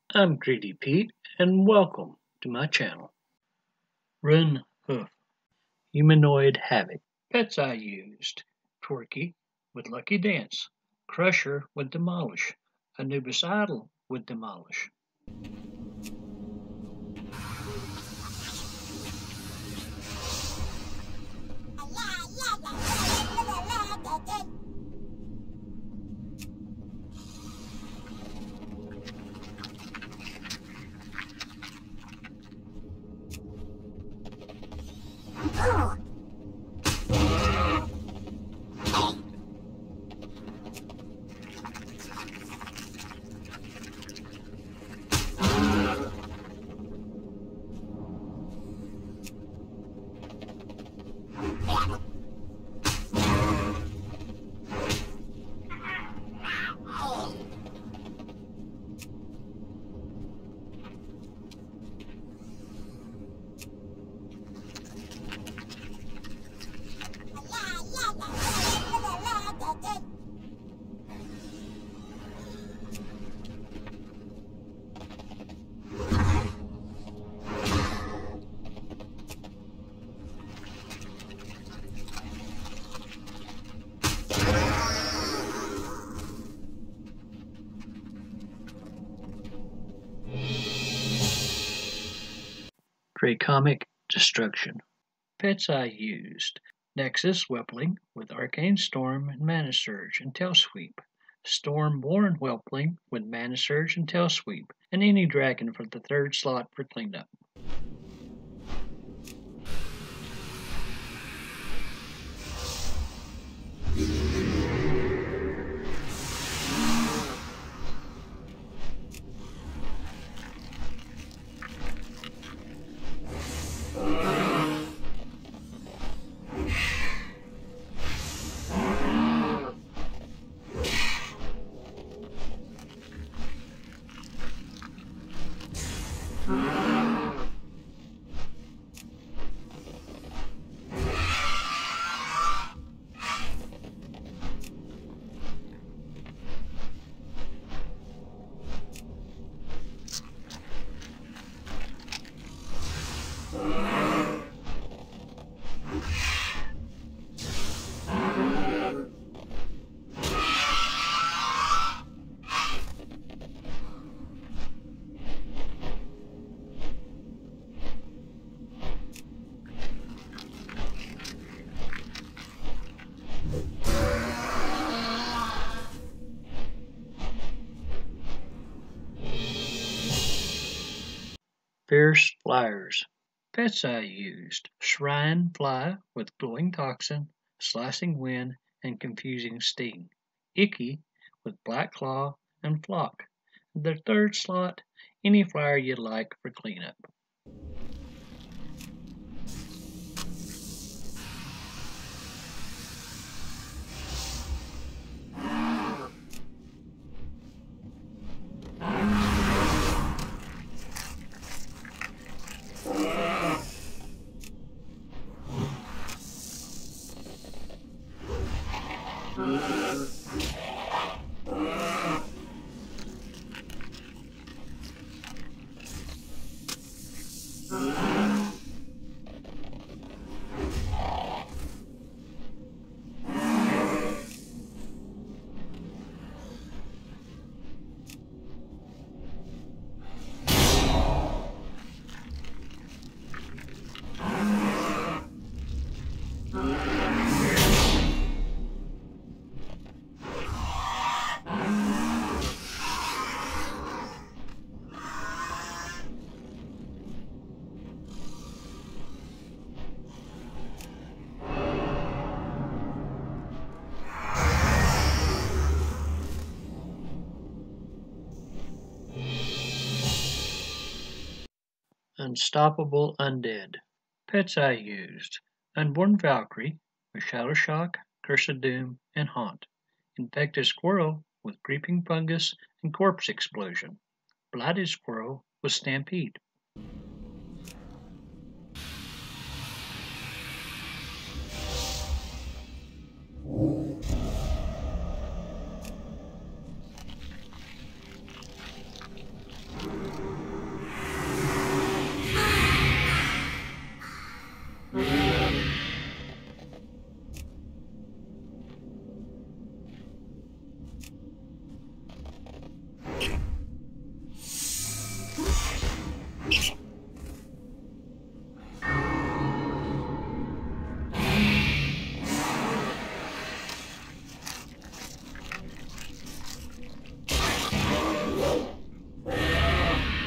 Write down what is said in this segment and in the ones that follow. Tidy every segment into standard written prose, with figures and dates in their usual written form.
I'm Greedy Pete, and welcome to my channel. Run Hoof, Humanoid Havoc, Pets I Used, Twerky with Lucky Dance, Crusher with Demolish, Anubis Idol with Demolish. Dracomic Destruction, Pets I Used, Nexus Whelpling with Arcane Storm and Mana Surge and Tail Sweep, Stormborn Whelpling with Mana Surge and Tail Sweep, and any dragon for the third slot for cleanup. Fierce Flyers, Pets I Used, Shrine Fly with Glowing Toxin, Slicing Wind, and Confusing Sting, Icky with Black Claw and Flock. The third slot, any flyer you like for cleanup. Unstoppable Undead, Pets I Used, Unborn Valkyrie with Shadow Shock, Curse of Doom, and Haunt, Infected Squirrel with Creeping Fungus and Corpse Explosion, Blighted Squirrel with Stampede.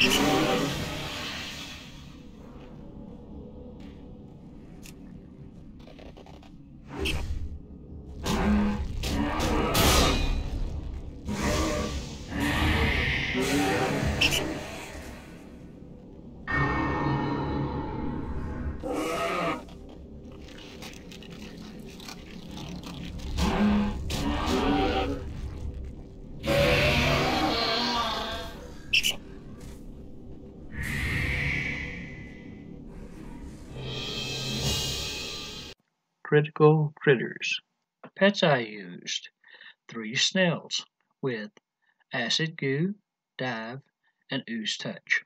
Critical critters. Pets I used: 3 snails with acid goo, dive, and ooze touch.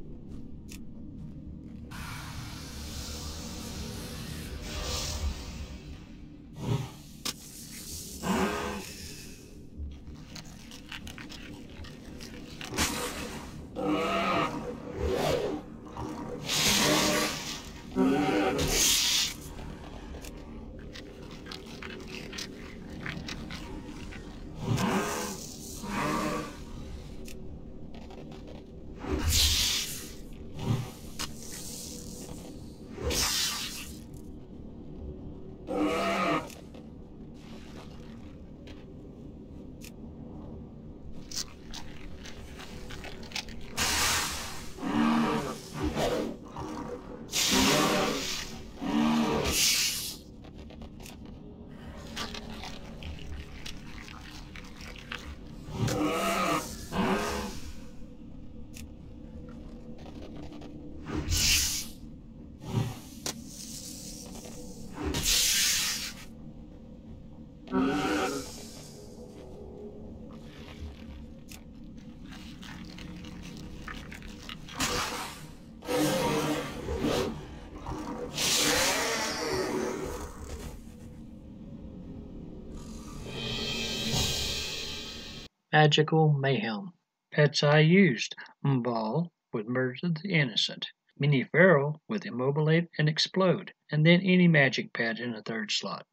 Magical mayhem. Pets I used: Mbal with Murder the Innocent, Minnie Farrell with Immobilate and Explode, and then any magic pet in the 3rd slot.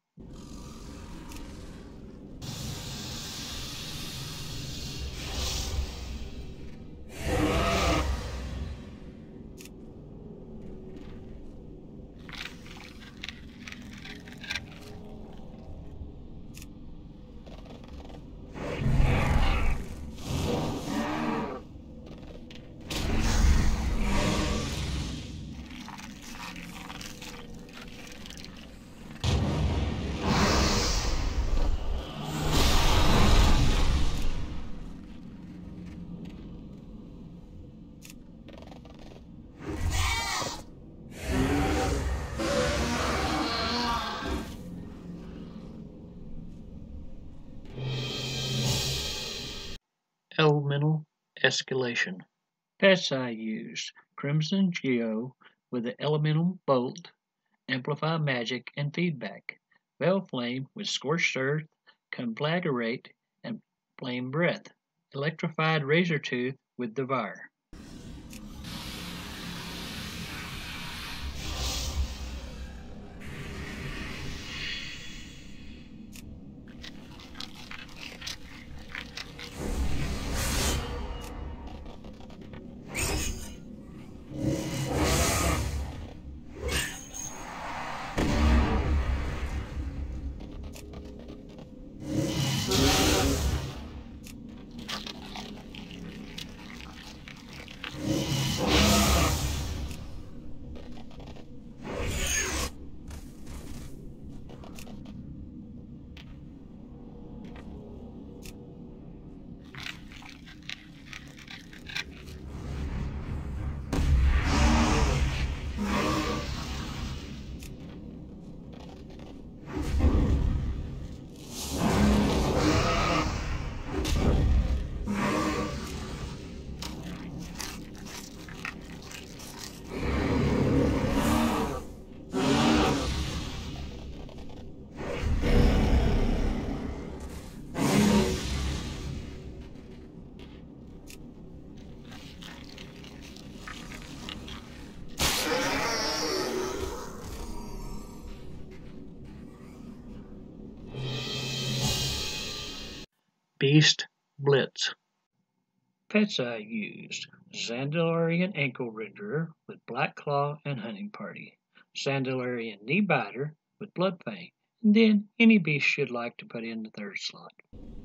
Elemental escalation. Pets I used: Crimson Geo with the Elemental Bolt, Amplify Magic and Feedback, Veil Flame with Scorched Earth, Conflagrate, and Flame Breath, Electrified Razortooth with Devour. Beast Blitz. Pets I used: Sandalarian ankle renderer with black claw and hunting party, Sandalarian knee biter with blood fang, and then any beast you'd like to put in the third slot.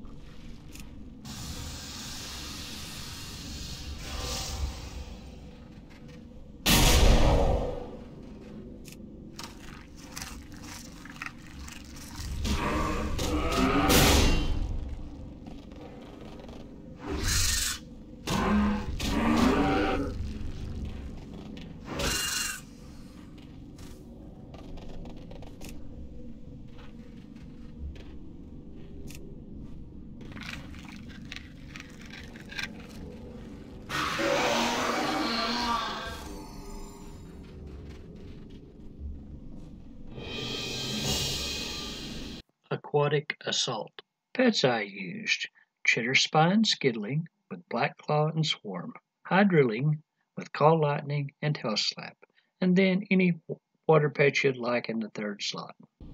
Aquatic assault. Pets I used: Cheddar Spine Skiddling with Black Claw and Swarm, Hydroling with Call Lightning and Tail Slap, and then any water pet you'd like in the third slot.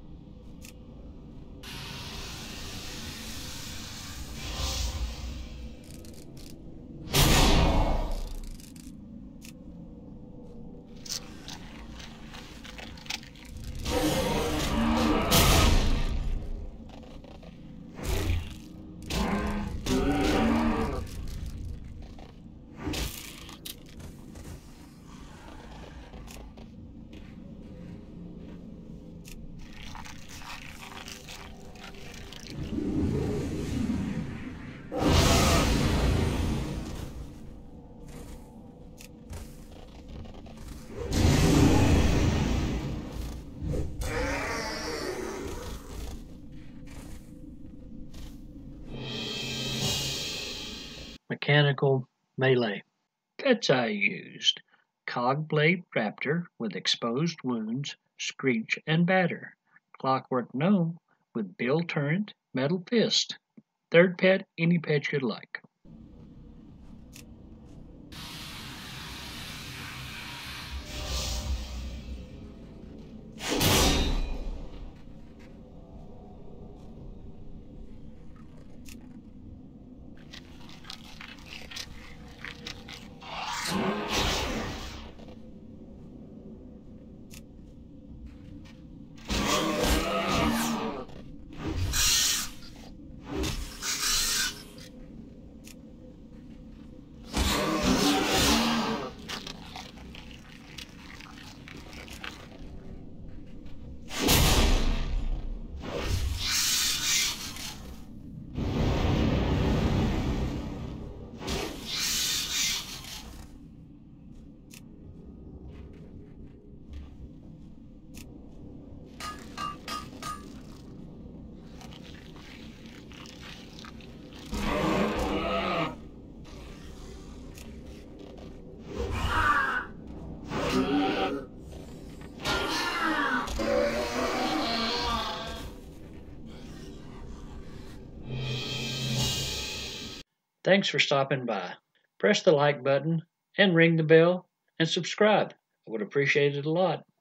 Mechanical melee. Pets I used: Cogblade Raptor with exposed wounds, Screech and Batter, Clockwork Gnome with Bill Turret, Metal Fist. Third pet, any pet you'd like. Thanks for stopping by. Press the like button and ring the bell and subscribe. I would appreciate it a lot.